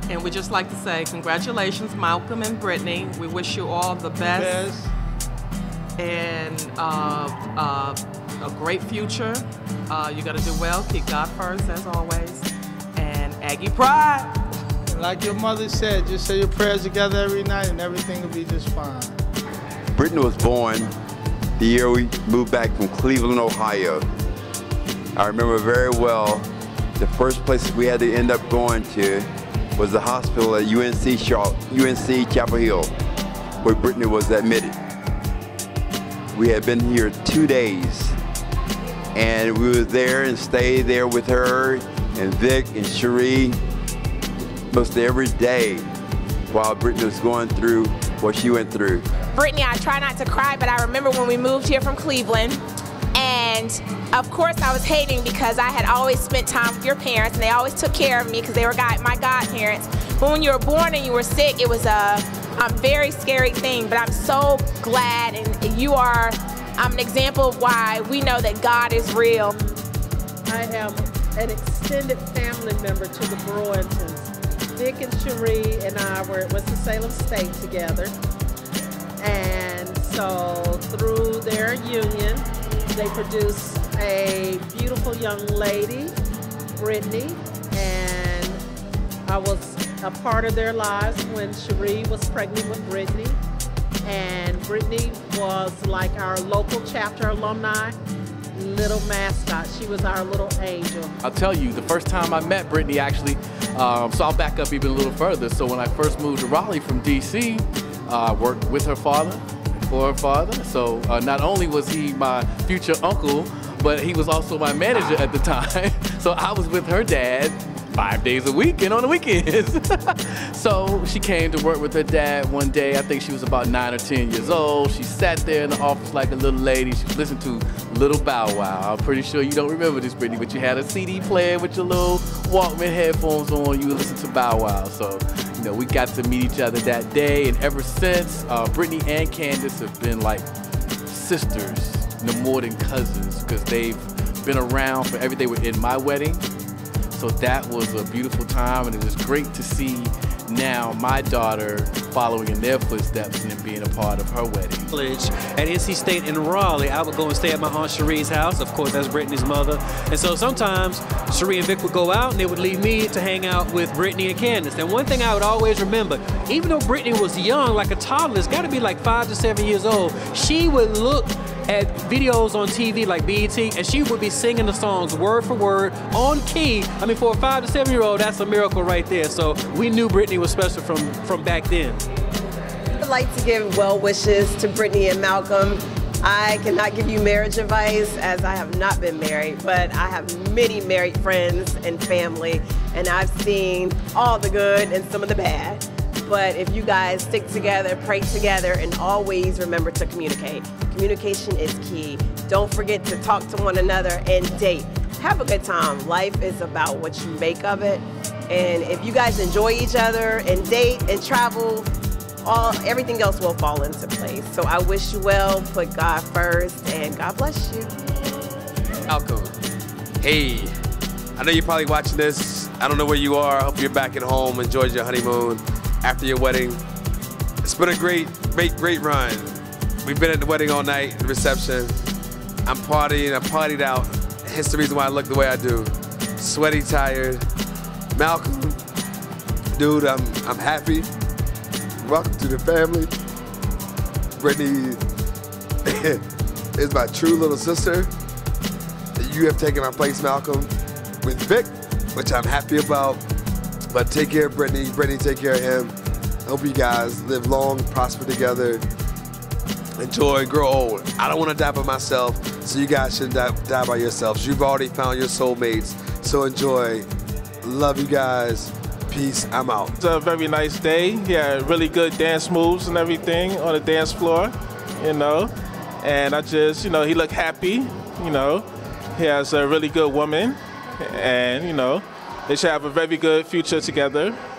And we'd just like to say congratulations, Malcolm and Brittany. We wish you all the best. And a great future. You got to do well, keep God first as always. And Aggie Pride. Like your mother said, just say your prayers together every night and everything will be just fine. Brittany was born the year we moved back from Cleveland, Ohio. I remember very well the first place we had to end up going to was the hospital at UNC Chapel Hill, where Brittany was admitted. We had been here 2 days, and we were there and stayed there with her and Vic and Cherie most every day while Brittany was going through what she went through. Brittany, I try not to cry, but I remember when we moved here from Cleveland, and of course I was hating because I had always spent time with your parents and they always took care of me because they were my godparents. But when you were born and you were sick, it was a very scary thing, but I'm so glad, and you are an example of why we know that God is real. I am an extended family member to the Brewingtons. Vic and Cherie and I were at Winston-Salem State together, and so through their union, they produced a beautiful young lady, Brittany, and I was a part of their lives when Cherie was pregnant with Brittany, and Brittany was like our local chapter alumni little mascot. She was our little angel. I'll tell you, the first time I met Brittany actually, so I'll back up even a little further. So when I first moved to Raleigh from DC, I worked with her father, for her father. So not only was he my future uncle, but he was also my manager at the time. So I was with her dad 5 days a week and on the weekends. So she came to work with her dad one day. I think she was about 9 or 10 years old. She sat there in the office like a little lady. She listened to Little Bow Wow. I'm pretty sure you don't remember this, Brittany, but you had a CD player with your little Walkman headphones on. You would listen to Bow Wow. So, you know, we got to meet each other that day, and ever since, Brittany and Candace have been like sisters, no more than cousins, because they've been around for every day. They were in my wedding. So that was a beautiful time, and it was great to see now my daughter following in their footsteps and being a part of her wedding. At NC State in Raleigh, I would go and stay at my Aunt Cherie's house. Of course, that's Brittany's mother. And so sometimes Cherie and Vic would go out and they would leave me to hang out with Brittany and Candace. And one thing I would always remember, even though Brittany was young, like a toddler, it's got to be like 5 to 7 years old, she would look at videos on TV like BET, and she would be singing the songs word for word on key. I mean, for a 5 to 7 year old, that's a miracle right there. So we knew Brittany was special from back then. I'd like to give well wishes to Brittany and Malcolm. I cannot give you marriage advice as I have not been married, but I have many married friends and family, and I've seen all the good and some of the bad. But if you guys stick together, pray together, and always remember to communicate. Communication is key. Don't forget to talk to one another and date. Have a good time. Life is about what you make of it. And if you guys enjoy each other and date and travel, everything else will fall into place. So I wish you well, put God first, and God bless you. Malcolm, hey, I know you're probably watching this. I don't know where you are. I hope you're back at home, enjoyed your honeymoon after your wedding. It's been a great run. We've been at the wedding all night, the reception. I'm partying, I partied out. Hence the reason why I look the way I do. Sweaty, tired. Malcolm, dude, I'm happy. Welcome to the family. Brittany is my true little sister. You have taken my place, Malcolm, with Vic, which I'm happy about. But take care of Brittany. Brittany, take care of him. I hope you guys live long, prosper together, enjoy, grow old. I don't want to die by myself, so you guys shouldn't die by yourselves. You've already found your soulmates, so enjoy. Love you guys. Peace. I'm out. It's a very nice day. Yeah, really good dance moves and everything on the dance floor, you know. And I just, you know, he looked happy, you know. He has a really good woman, and, you know, they should have a very good future together.